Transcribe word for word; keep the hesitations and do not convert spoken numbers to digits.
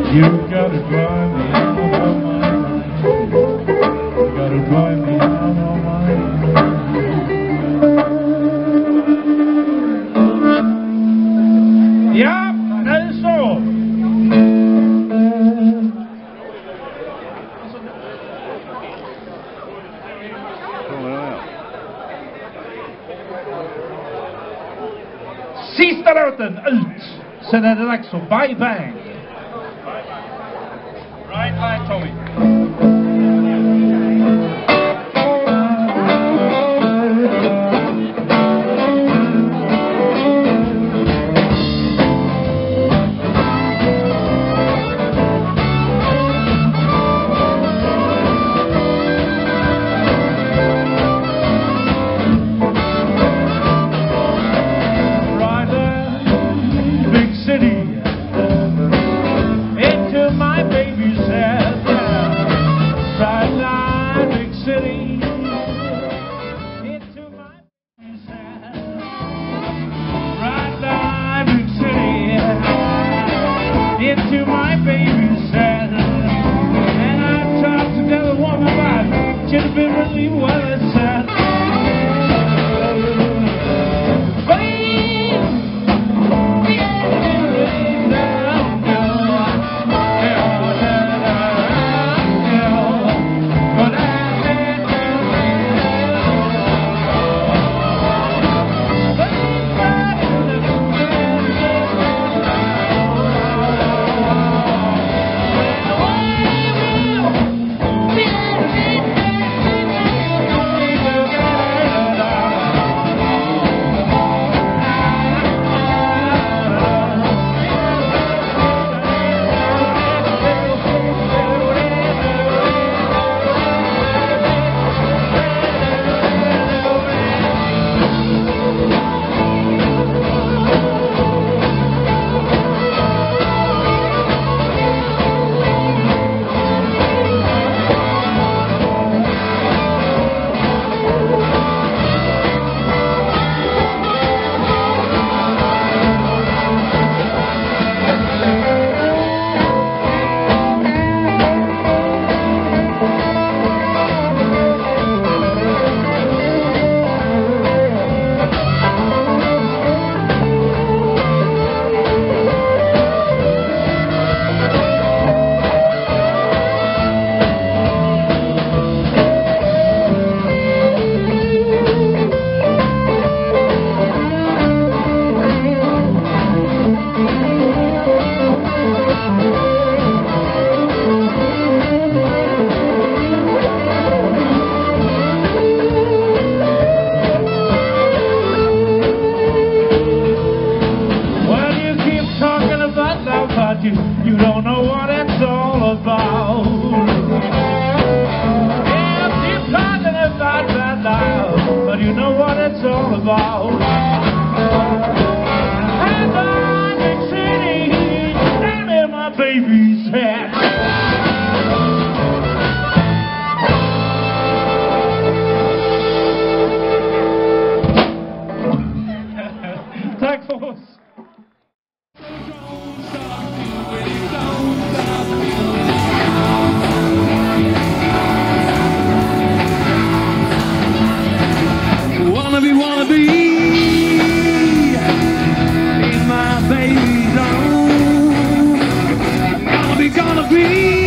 You gotta drive me out of my mind. You gotta drive me out of my mind. Ja, det är så. Sista låten ut. Sen är det dags för Bye Bang. Right line, Tommy. Into my baby's head, and I talked to the other woman about it. Should have been really well it said. You, you don't know what it's all about. Yeah, keep talking about that now, but you know what it's all about. And I'm Big City, down in my baby's head. Tack för oss. Wanna be, wanna be in my baby's arms. Gonna be, gonna be